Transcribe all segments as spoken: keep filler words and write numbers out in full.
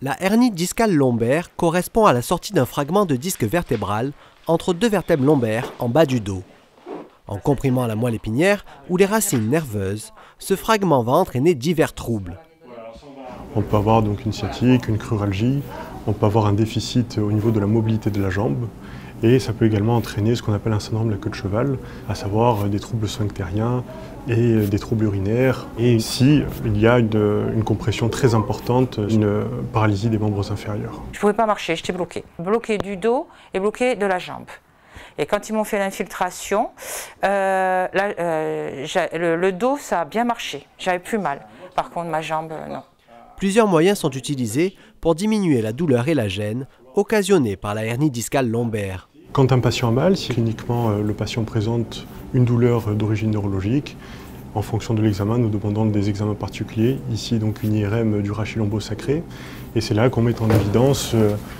La hernie discale lombaire correspond à la sortie d'un fragment de disque vertébral entre deux vertèbres lombaires en bas du dos. En comprimant la moelle épinière ou les racines nerveuses, ce fragment va entraîner divers troubles. On peut avoir donc une sciatique, une cruralgie, on peut avoir un déficit au niveau de la mobilité de la jambe et ça peut également entraîner ce qu'on appelle un syndrome de la queue de cheval, à savoir des troubles sphinctériens et des troubles urinaires. Et ici, il y a une, une compression très importante, une paralysie des membres inférieurs. Je ne pouvais pas marcher, j'étais bloquée. Bloquée du dos et bloquée de la jambe. Et quand ils m'ont fait l'infiltration, euh, euh, le, le dos, ça a bien marché. J'avais plus mal. Par contre, ma jambe, euh, non. Plusieurs moyens sont utilisés pour diminuer la douleur et la gêne occasionnée par la hernie discale lombaire. Quand un patient a mal, si cliniquement le patient présente une douleur d'origine neurologique, en fonction de l'examen, nous demandons des examens particuliers. Ici, donc une I R M du rachis lombo-sacré. Et c'est là qu'on met en évidence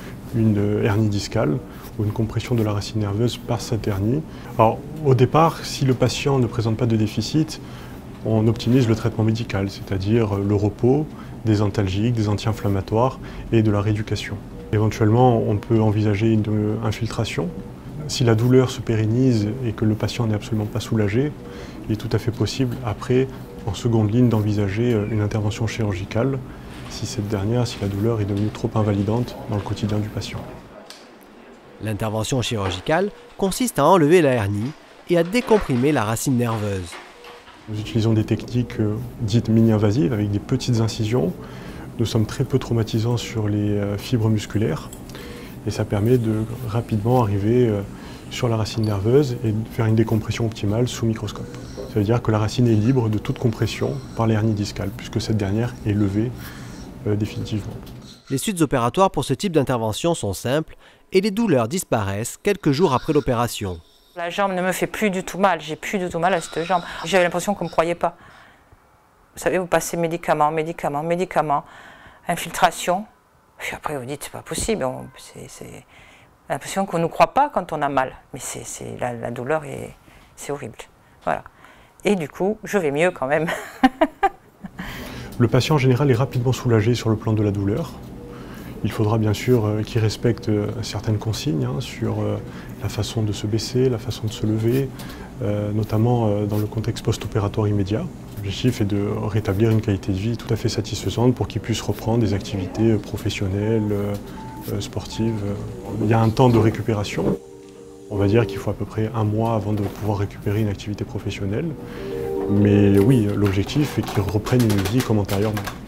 une hernie discale ou une compression de la racine nerveuse par cette hernie. Alors, au départ, si le patient ne présente pas de déficit, on optimise le traitement médical, c'est-à-dire le repos, des antalgiques, des anti-inflammatoires et de la rééducation. Éventuellement, on peut envisager une infiltration. Si la douleur se pérennise et que le patient n'est absolument pas soulagé, il est tout à fait possible, après, en seconde ligne, d'envisager une intervention chirurgicale, si cette dernière, si la douleur est devenue trop invalidante dans le quotidien du patient. L'intervention chirurgicale consiste à enlever la hernie et à décomprimer la racine nerveuse. Nous utilisons des techniques euh, dites mini-invasives avec des petites incisions. Nous sommes très peu traumatisants sur les euh, fibres musculaires et ça permet de rapidement arriver euh, sur la racine nerveuse et de faire une décompression optimale sous microscope. Ça veut dire que la racine est libre de toute compression par l'hernie discale puisque cette dernière est levée euh, définitivement. Les suites opératoires pour ce type d'intervention sont simples et les douleurs disparaissent quelques jours après l'opération. La jambe ne me fait plus du tout mal, j'ai plus du tout mal à cette jambe. J'avais l'impression qu'on ne me croyait pas. Vous savez, vous passez médicaments, médicaments, médicaments, infiltration. Puis après, vous dites, c'est pas possible. C'est l'impression qu'on ne nous croit pas quand on a mal. Mais c'est la, la douleur, c'est horrible. Voilà. Et du coup, je vais mieux quand même. Le patient en général est rapidement soulagé sur le plan de la douleur. Il faudra bien sûr euh, qu'il respecte euh, certaines consignes hein, sur euh, la façon de se baisser, la façon de se lever, euh, notamment euh, dans le contexte post-opératoire immédiat. L'objectif est de rétablir une qualité de vie tout à fait satisfaisante pour qu'il puisse reprendre des activités euh, professionnelles, euh, sportives. Il y a un temps de récupération. On va dire qu'il faut à peu près un mois avant de pouvoir récupérer une activité professionnelle. Mais oui, l'objectif est qu'il reprenne une vie comme antérieurement.